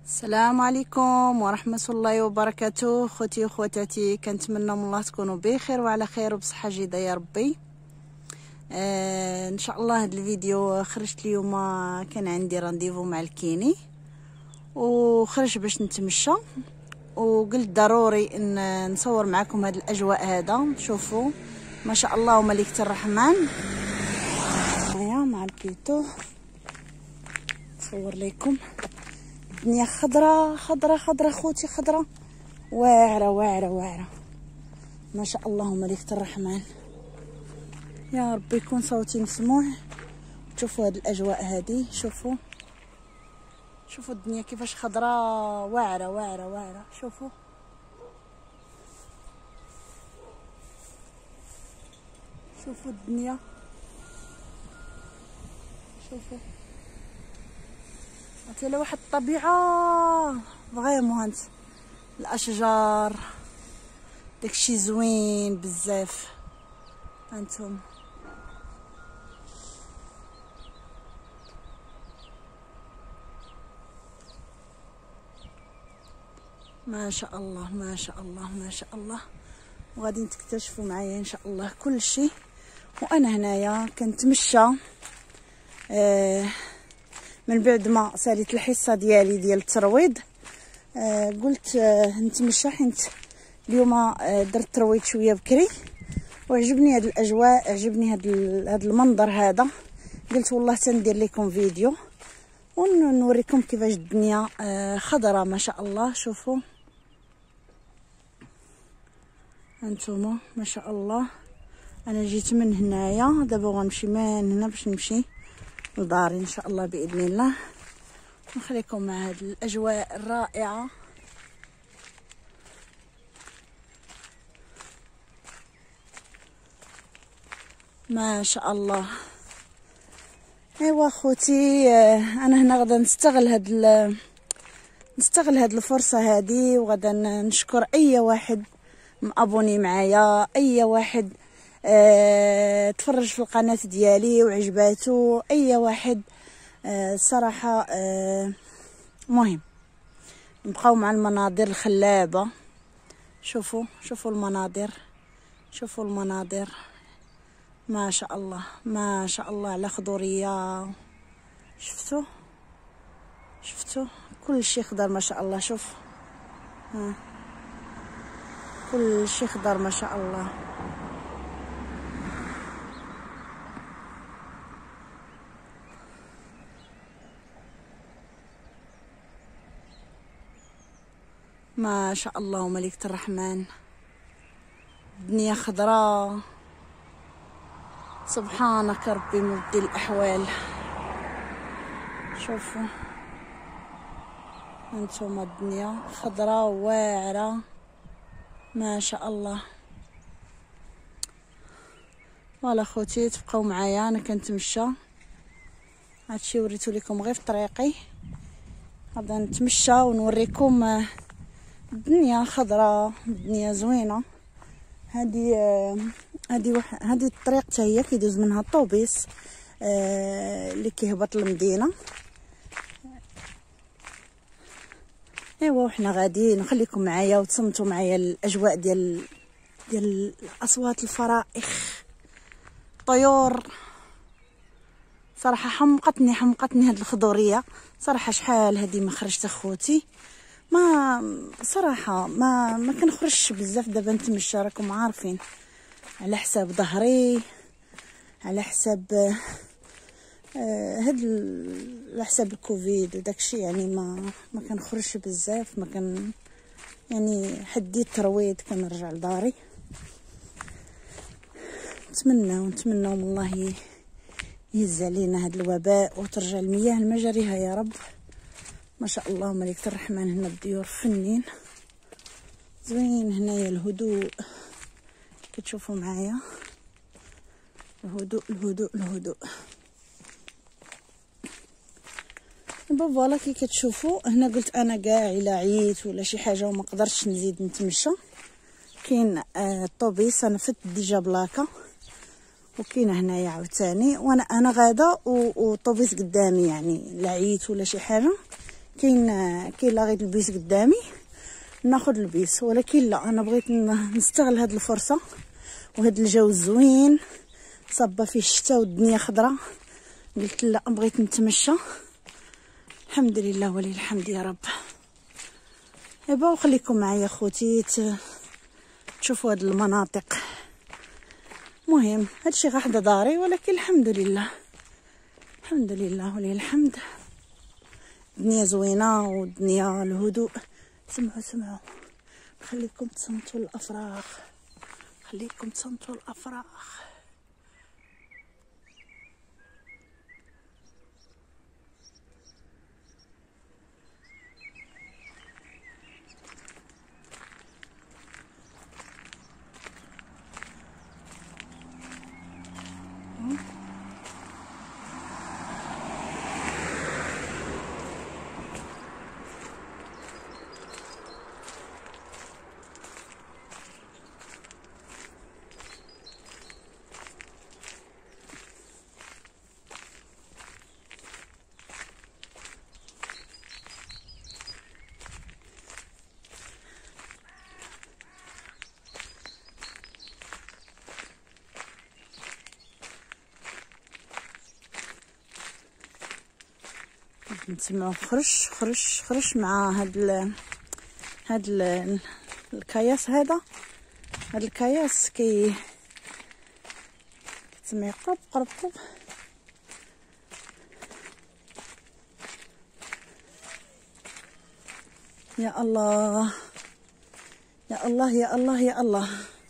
السلام عليكم ورحمة الله وبركاته. خوتي وخواتاتي، كنتمنى من الله تكونوا بخير وعلى خير وبصحة جيدة يا ربي. ان شاء الله هذا الفيديو خرجت اليوم، كان عندي رانديفو مع الكيني وخرج باش نتمشى، وقلت ضروري ان نصور معكم هذه الاجواء. هذا شوفوا ما شاء الله ومليكة الرحمن مع البيتو. نصور لكم الدنيا خضرة خضرة خضرة خوتي، خضرة واعرة واعرة واعرة ما شاء الله مليكة الرحمن. يا ربي يكون صوتي مسموع. شوفوا هذه الاجواء هذه، شوفوا الدنيا كيفاش خضرة واعرة واعرة واعرة. شوفوا الدنيا، شوفوا عطينا واحد الطبيعة فريمون. هانت الاشجار داكشي زوين بزاف. هانتوما ما شاء الله ما شاء الله ما شاء الله. وغادي تكتشفوا معايا ان شاء الله كل شيء. وانا هنايا كنتمشى من بعد ما ساليت الحصه ديالي ديال الترويض. قلت نتمشى حيت اليوم درت ترويض شويه بكري وعجبني هاد الاجواء، عجبني هاد المنظر هذا. قلت والله تندير لكم فيديو ونوريكم كيفاش الدنيا خضره ما شاء الله. شوفوا هانتوما ما شاء الله. انا جيت من هنايا، دابا غنمشي من هنا باش نمشي لداري ان شاء الله باذن الله. نخليكم مع هذه الاجواء الرائعه. ما شاء الله. ايوا خوتي، انا هنا غادا نستغل هاد الفرصه هذه، وغادا نشكر اي واحد مابوني معايا، اي واحد تفرج في القناه ديالي وعجباتو، اي واحد صراحه. مهم نبقاو مع المناظر الخلابه. شوفوا المناظر، شوفوا المناظر ما شاء الله ما شاء الله على خضوريه. شفتوا كل شيء خضر ما شاء الله. شوف كل شيء خضر ما شاء الله. ما شاء الله مليكة الرحمن. الدنيا خضراء سبحانك ربي مبدي الاحوال. شوفوا هانتوما الدنيا خضراء واعره ما شاء الله. فوالا خوتي، تبقاو معايا انا كنتمشى. هادشي وريتو لكم غير في طريقي، غادا نتمشى ونوريكم الدنيا خضراء، الدنيا زوينه. هذه الطريق حتى هي كيدوز منها الطوبيس اللي كيهبط للمدينه. ايوا وحنا غاديين، نخليكم معايا وتصمتوا معايا الاجواء ديال الاصوات، الفرائخ، الطيور. صراحه حمقتني هاد الخضوريه صراحه. شحال هذه ما خرجت اخوتي، ما صراحه ما كنخرجش بزاف. دابا نتمشى راكم عارفين، على حساب ظهري، على حساب على حساب الكوفيد وداكشي. يعني ما كنخرجش بزاف، ما كان يعني حديت ترويض كنرجع لداري. نتمنى من الله يهز علينا هذا الوباء وترجع المياه لمجاريها يا رب. ما شاء الله مليكة الرحمن. هنا الديور فنين زوين. هنايا الهدوء كتشوفوا معايا، الهدوء الهدوء الهدوء. فوالا كي كتشوفوا هنا قلت انا كاع الا عييت ولا شي حاجه وما قدرتش نزيد نتمشى، كاين الطوبيس. انا فت ديجا بلاكه وكاينه هنايا عاوتاني، وانا غاده والطوبيس قدامي. يعني لا عييت ولا شي حاجه كاين لا غير البيس قدامي ناخذ البيس، ولكن لا، انا بغيت نستغل هاد الفرصه وهاد الجو الزوين صابه فيه الشتاء والدنيا خضراء. قلت لا، بغيت نتمشى. الحمد لله ولي الحمد يا رب. ايوا وخليكم معايا خوتي تشوفوا هاد المناطق. مهم هادشي غا حدا داري، ولكن الحمد لله الحمد لله ولي الحمد. الدنيا زوينه والدنيا الهدوء. سمعوا خليكم تصنتوا الافراح، خليكم تصنتوا الافراح. نسمعوا خرش مع هاد الكياس. هذا الكياس كتسمع قرب. يا الله يا الله يا الله يا الله.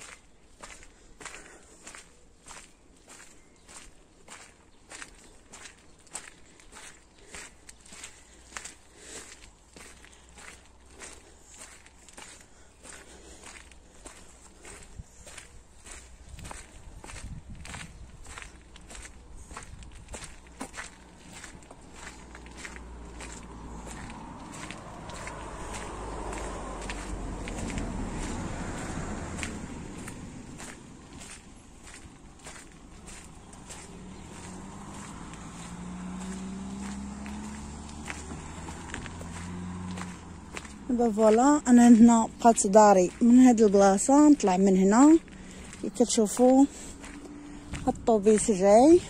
دابا فوالا انا هنا بقات داري من هاد البلاصه، نطلع من هنا كي كتشوفوا الطوبيس جاي.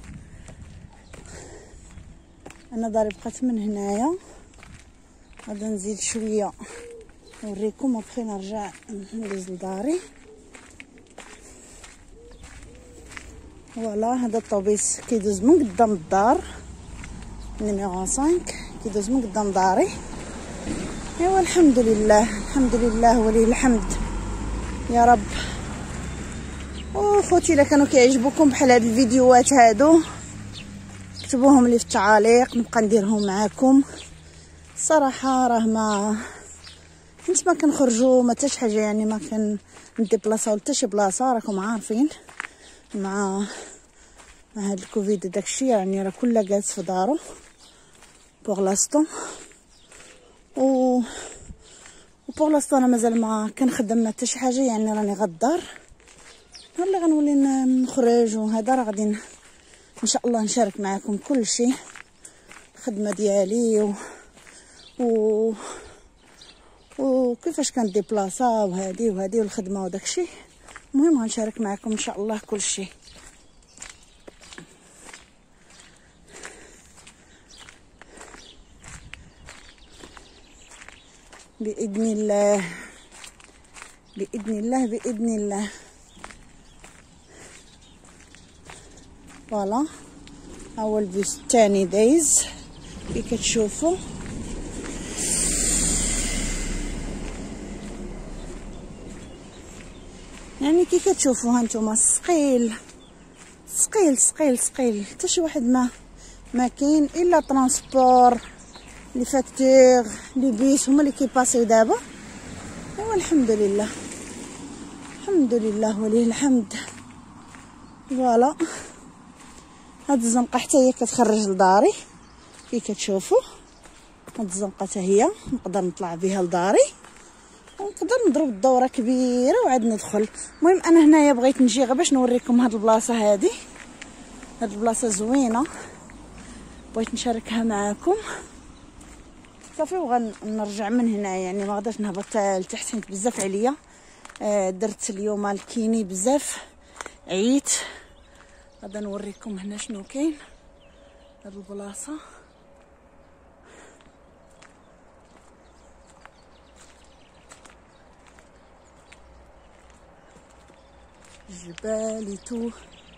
انا داري بقات من هنايا، غادا نزيد شويه نوريكم وبخي نرجع ندوز لداري. فوالا هذا الطوبيس كيدوز من قدام الدار، نيميرو 5 كيدوز من قدام داري. ايوا الحمد لله ولي الحمد يا رب. وخوتي الا كانوا كيعجبوكم بحال هاد الفيديوهات هادو اكتبوهم لي في التعاليق، نبقى نديرهم معاكم. الصراحه راه ما كنخرجوا ما حتى شي حاجه، يعني ما كنديبلاصاو حتى شي بلاصه، راكم عارفين مع هاد الكوفيد داكشي، يعني راه كلها جالس في دارو بوغ لاستون. بوغ لاستون انا مازال ما كنخدم ما حتى شي حاجه، يعني راني غدار. نهار اللي غنولي نخرج وهذا راه غادي ان شاء الله نشارك معكم كل شيء، الخدمه ديالي وكيفاش كنديبلاصا وهذه والخدمه وداكشي. المهم غنشارك معكم ان شاء الله كل شيء. بإذن الله بإذن الله بإذن الله. فوالا اول بيس تاني دايز كي كتشوفوا. يعني كي كتشوفوا هانتوما ثقيل ثقيل ثقيل ثقيل، حتى شي واحد ما كاين الا ترونسبور لي فاكتور لي بيس هما اللي كيباسيو دابا. ايوا الحمد لله وليه الحمد. فوالا هاد الزنقه حتى هي كتخرج لداري كي كتشوفوا. هاد الزنقه حتى هي نقدر نطلع بها لداري ونقدر نضرب الدوره كبيره وعاد ندخل. المهم انا هنايا بغيت نجي غير باش نوريكم هاد البلاصه هادي. هاد البلاصه زوينه بغيت نشاركها معاكم. صافي وغنرجع من هنا، يعني ما غاداش نهبط لتحت حيت بزاف عليا. درت اليوم الكيني بزاف، عييت. غادا نوريكم هنا شنو كاين هاد البلاصه. جبال تو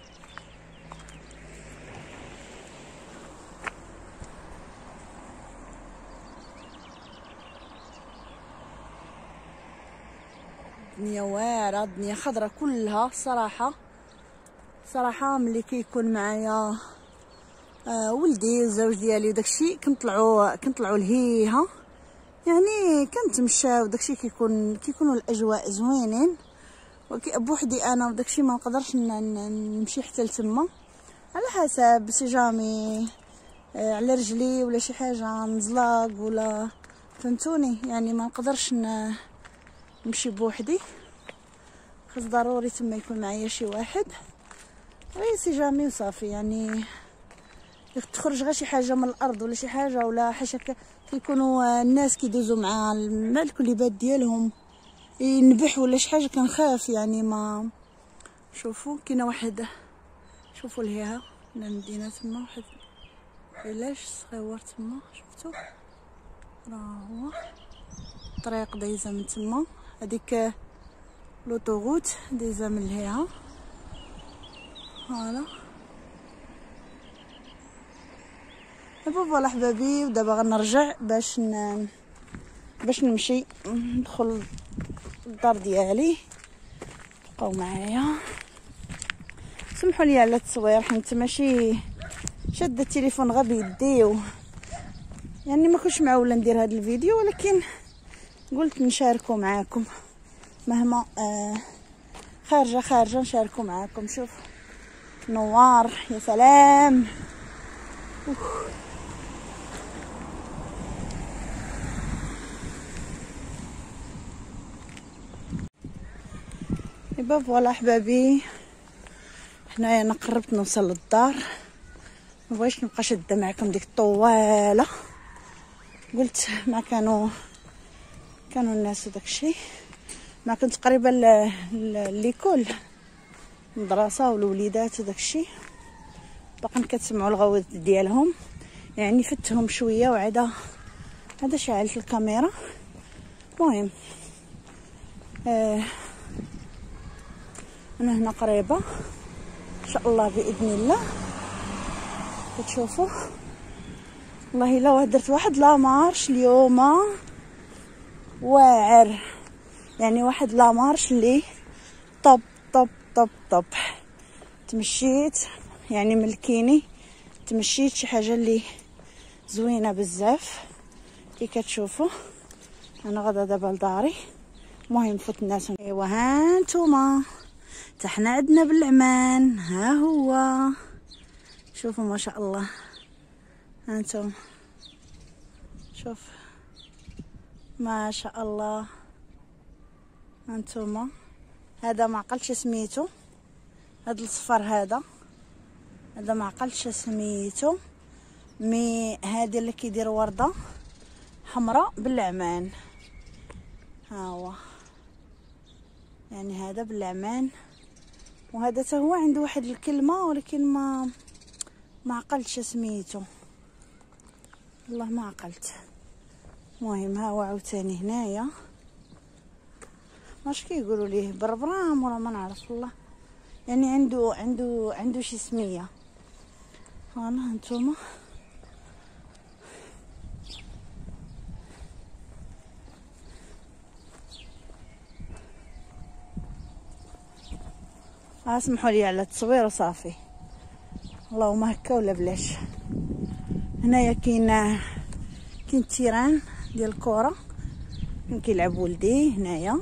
الدنيا واعره، الدنيا خضره كلها. صراحه ملي كيكون معايا ولدي والزوج ديالي وداكشي كنطلعوا لهيها، يعني كنتمشاو وداكشي كيكونوا الاجواء زوينين. بوحدي انا وداكشي ما نقدرش نمشي حتى لتما، على حسب سي جامي على رجلي ولا شي حاجه نزلاق ولا فهمتوني، يعني ما نقدرش نمشي بوحدي، خاص ضروري تما يكون معايا شي واحد غير سي جامي وصافي. يعني تخرج غير شي حاجه من الارض ولا شي حاجه ولا حاجه كيكونوا الناس كيدوزوا مع الكليبات ديالهم ينبح ولا شي حاجه كنخاف. يعني ما شوفوا كاينه واحد، شوفوا لهيها المدينه تما واحد علاش صغيور تما، شفتوا راه هو الطريق دايزه من تما، هذيك لوطوغوت دايزه من لهيها. فوالا دابا فوالا حبابي، ودابا غنرجع باش نمشي ندخل الدار ديالي. بقاو معايا، سمحوا لي على التصوير حيت ماشي شاده التليفون غير بيدي يعني ما كنتش معوله ندير هذا الفيديو، ولكن قلت نشاركه معاكم مهما خارجه نشاركه معاكم. شوف نوار، يا سلام. يبا فوالا احبابي، هنايا انا قربت نوصل للدار، مبغيتش نبقى شاده معكم ديك الطواله. قلت ما كانوا الناس وداكشي، ما كنت قريبه ليكول المدرسه والوليدات وداكشي، باقا كتسمعوا الغوت ديالهم، يعني فتهم شويه وعدا شعلت الكاميرا. المهم انا هنا قريبه ان شاء الله باذن الله. كتشوفوا والله الا درت واحد لا مارش اليوم واعر، يعني واحد لا مارش اللي طب طب طب طب. تمشيت يعني ملكيني، تمشيت شي حاجه اللي زوينه بزاف كي كتشوفوا. انا غدا دابا لداري، المهم فوت الناس. ايوا ها نتوما حنا عندنا بالعمان، ها هو شوفوا ما شاء الله. ها انتم شوف ما شاء الله. ها انتم هذا ما عقلتش سميتو، هذا الصفر هذا ما عقلتش سميتو، مي هذه اللي كيدير ورده حمراء بالعمان. ها هو يعني هذا بالعمان، وهذا حتى هو عنده واحد الكلمه ولكن ما عقلتش سميتو، والله ما عقلت. المهم ها هو عاوتاني هنايا واش كيقولوا ليه بربرام ولا ما نعرف والله، يعني عنده شي سميه. هانا هانتوما اسمحوا لي على التصوير وصافي، اللهم هكا ولا بلاش. هنايا كاين التيران ديال الكره فين كيلعب ولدي هنايا.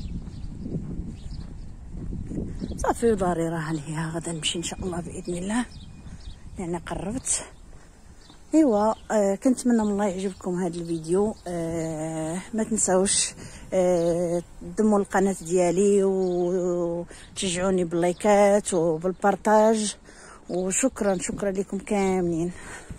صافي وداري راه ليها، غدا نمشي ان شاء الله باذن الله، يعني قربت. ايوا كنتمنى من الله يعجبكم هذا الفيديو. ما تنساوش دموا القناه ديالي وتشجعوني باللايكات وبالبارطاج، وشكرا لكم كاملين.